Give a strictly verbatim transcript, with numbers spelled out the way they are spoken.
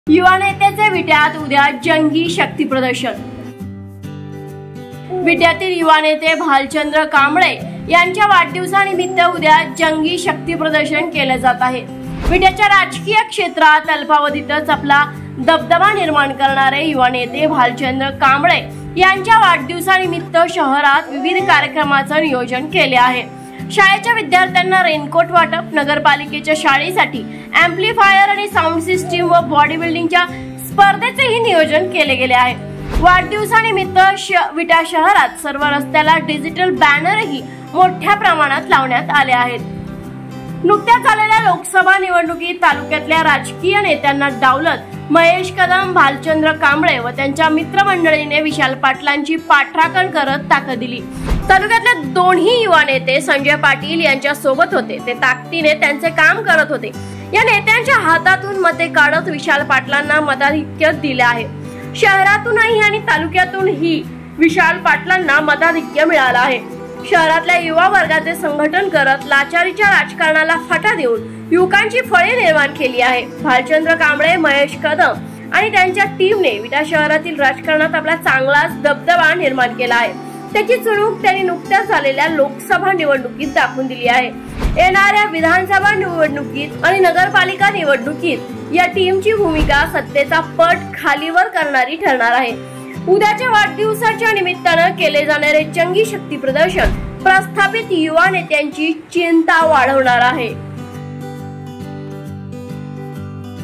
युवा नेत्याचे विट्यात उद्या जंगी शक्ती प्रदर्शन। विट्यातील युवा नेते भालचंद्र कांबळे यांच्या वाढदिवसानिमित्त उद्या जंगी शक्ती प्रदर्शन केले जात आहे। विट्याच्या राजकीय क्षेत्रात अल्पावधीतच आपला दबदबा निर्माण करणारे युवा नेते भालचंद्र कांबळे यांच्या वाढदिवसानिमित्त शहरात विविध कार्यक्रमांचे नियोजन केले आहे। शाळेच्या विद्यार्थ्यांना रेनकोट वाटप, नगरपालिकेच्या शाळेसाठी एम्प्लिफायर आणि साऊंड सिस्टीम व बॉडी बिल्डिंगच्या स्पर्धेचेही नियोजन केले गेले आहे। वाढदिवसानिमित्त विटा शहरात सर्व रस्त्याला डिजिटल बॅनरही मोठ्या प्रमाणात लावण्यात आले आहेत। नुकत्याच झालेल्या लोकसभा निवडणुकीत तालुक्यातल्या राजकीय नेत्यांना डावलत महेश कदम, भालचंद्र कांबळे व त्यांच्या मित्रमंडळीने विशाल पाटलांची पाठराखण करत ताकद दिली। तालुक्यातले दोन्ही युवा नेते संजय पाटील यांच्या सोबत होते, ते ताकदीने त्यांचे काम करत होते। या नेत्यांच्या हातातून मते काढत विशाल पाटलांना मताधिक्य दिले आहे। शहरातूनही आणि तालुक्यातूनही विशाल पाटलांना मताधिक्य मिळालं आहे। शहरातल्या युवा वर्गाचे संघटन करत लाचारीच्या राजकारणाला फाटा देऊन युवकांची फळे निर्माण केली आहे। भालचंद्र कांबळे, महेश कदम आणि त्यांच्या टीमने विटा शहरातील राजकारणात आपला चांगलाच दबदबा निर्माण केला आहे। त्याची चुणूक त्यांनी नुकत्याच झालेल्या लोकसभा निवडणुकीत दाखवून दिली आहे। येणाऱ्या विधानसभा निवडणुकीत आणि नगरपालिका निवडणुकीत या टीमची भूमिका सत्तेचा पट खालीवर करणारी ठरणार आहे। उद्याच्या वाढदिवसाच्या निमित्तानं केले जाणारे जंगी शक्ती प्रदर्शन प्रस्थापित युवा नेत्यांची चिंता वाढवणार आहे।